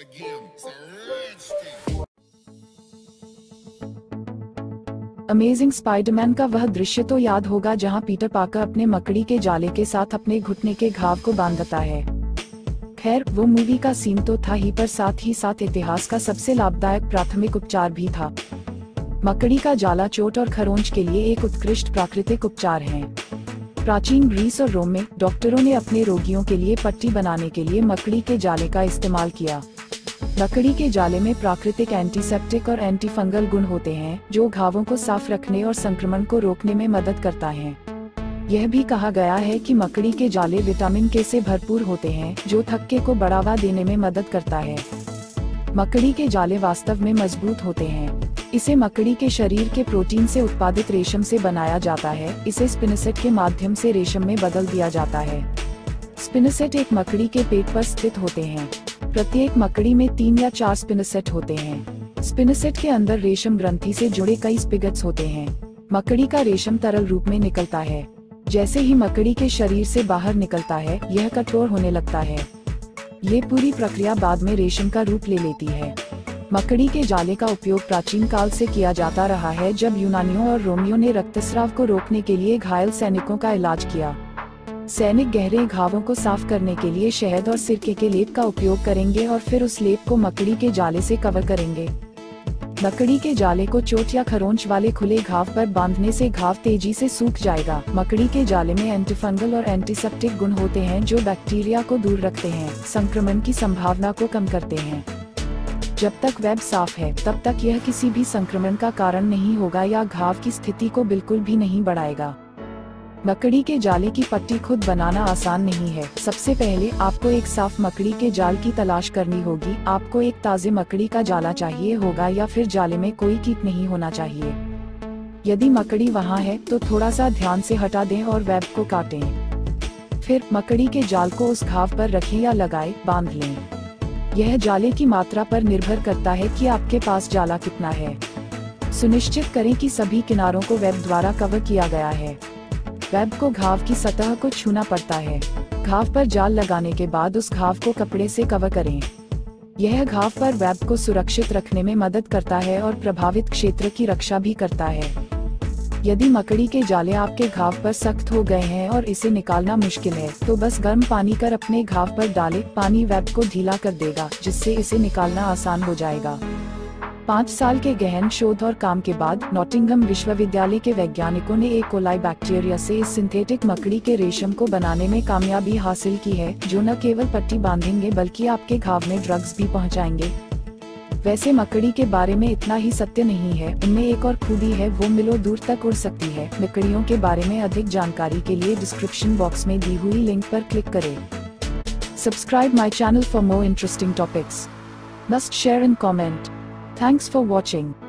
Amazing Spiderman का वह दृश्य तो याद होगा जहां पीटर पार्कर अपने मकड़ी के जाले के साथ अपने घुटने के घाव को बांधता है। खैर, वो मूवी का सीन तो था ही, पर साथ ही साथ इतिहास का सबसे लाभदायक प्राथमिक उपचार भी था। मकड़ी का जाला चोट और खरोंच के लिए एक उत्कृष्ट प्राकृतिक उपचार है। प्राचीन ग्रीस और रोम में डॉक्टरों ने अपने रोगियों के लिए पट्टी बनाने के लिए मकड़ी के जाले का इस्तेमाल किया। मकड़ी के जाले में प्राकृतिक एंटीसेप्टिक और एंटीफंगल गुण होते हैं, जो घावों को साफ रखने और संक्रमण को रोकने में मदद करता है। यह भी कहा गया है कि मकड़ी के जाले विटामिन के से भरपूर होते हैं, जो थक्के को बढ़ावा देने में मदद करता है। मकड़ी के जाले वास्तव में मजबूत होते हैं। इसे मकड़ी के शरीर के प्रोटीन से उत्पादित रेशम से बनाया जाता है। इसे स्पिनसेट के माध्यम से रेशम में बदल दिया जाता है। स्पिनसेट एक मकड़ी के पेट पर स्थित होते हैं। प्रत्येक मकड़ी में 3 या 4 स्पिनसेट होते हैं। स्पिनसेट के अंदर रेशम ग्रंथि से जुड़े कई स्पिगट्स होते हैं। मकड़ी का रेशम तरल रूप में निकलता है। जैसे ही मकड़ी के शरीर से बाहर निकलता है, यह कठोर होने लगता है। ये पूरी प्रक्रिया बाद में रेशम का रूप ले लेती है। मकड़ी के जाले का उपयोग प्राचीन काल से किया जाता रहा है, जब यूनानियों और रोमियों ने रक्तस्राव को रोकने के लिए घायल सैनिकों का इलाज किया। सैनिक गहरे घावों को साफ करने के लिए शहद और सिरके के लेप का उपयोग करेंगे और फिर उस लेप को मकड़ी के जाले से कवर करेंगे। मकड़ी के जाले को चोट या खरोंच वाले खुले घाव पर बांधने से घाव तेजी से सूख जाएगा। मकड़ी के जाले में एंटीफंगल और एंटीसेप्टिक गुण होते हैं, जो बैक्टीरिया को दूर रखते हैं, संक्रमण की संभावना को कम करते हैं। जब तक वेब साफ है, तब तक यह किसी भी संक्रमण का कारण नहीं होगा या घाव की स्थिति को बिल्कुल भी नहीं बढ़ाएगा। मकड़ी के जाले की पट्टी खुद बनाना आसान नहीं है। सबसे पहले आपको एक साफ मकड़ी के जाल की तलाश करनी होगी। आपको एक ताजे मकड़ी का जाला चाहिए होगा या फिर जाले में कोई कीट नहीं होना चाहिए। यदि मकड़ी वहाँ है तो थोड़ा सा ध्यान से हटा दें और वेब को काटें। फिर मकड़ी के जाल को उस घाव पर रखें या लगाए, बांध लें। यह जाले की मात्रा पर निर्भर करता है कि आपके पास जाला कितना है। सुनिश्चित करें कि सभी किनारों को वेब द्वारा कवर किया गया है। वेब को घाव की सतह को छूना पड़ता है। घाव पर जाल लगाने के बाद उस घाव को कपड़े से कवर करें। यह घाव पर वेब को सुरक्षित रखने में मदद करता है और प्रभावित क्षेत्र की रक्षा भी करता है। यदि मकड़ी के जाले आपके घाव पर सख्त हो गए हैं और इसे निकालना मुश्किल है, तो बस गर्म पानी कर अपने घाव पर डालें। पानी वेब को ढीला कर देगा, जिससे इसे निकालना आसान हो जाएगा। 5 साल के गहन शोध और काम के बाद नॉटिंघम विश्वविद्यालय के वैज्ञानिकों ने एक कोलाई बैक्टीरिया से इस सिंथेटिक मकड़ी के रेशम को बनाने में कामयाबी हासिल की है, जो न केवल पट्टी बांधेंगे बल्कि आपके घाव में ड्रग्स भी पहुंचाएंगे। वैसे मकड़ी के बारे में इतना ही सत्य नहीं है, उनमें एक और खूबी है, वो मीलों दूर तक उड़ सकती है। मकड़ियों के बारे में अधिक जानकारी के लिए डिस्क्रिप्शन बॉक्स में दी हुई लिंक पर क्लिक करें। Subscribe my channel for more interesting topics. Must share and comment. Thanks for watching.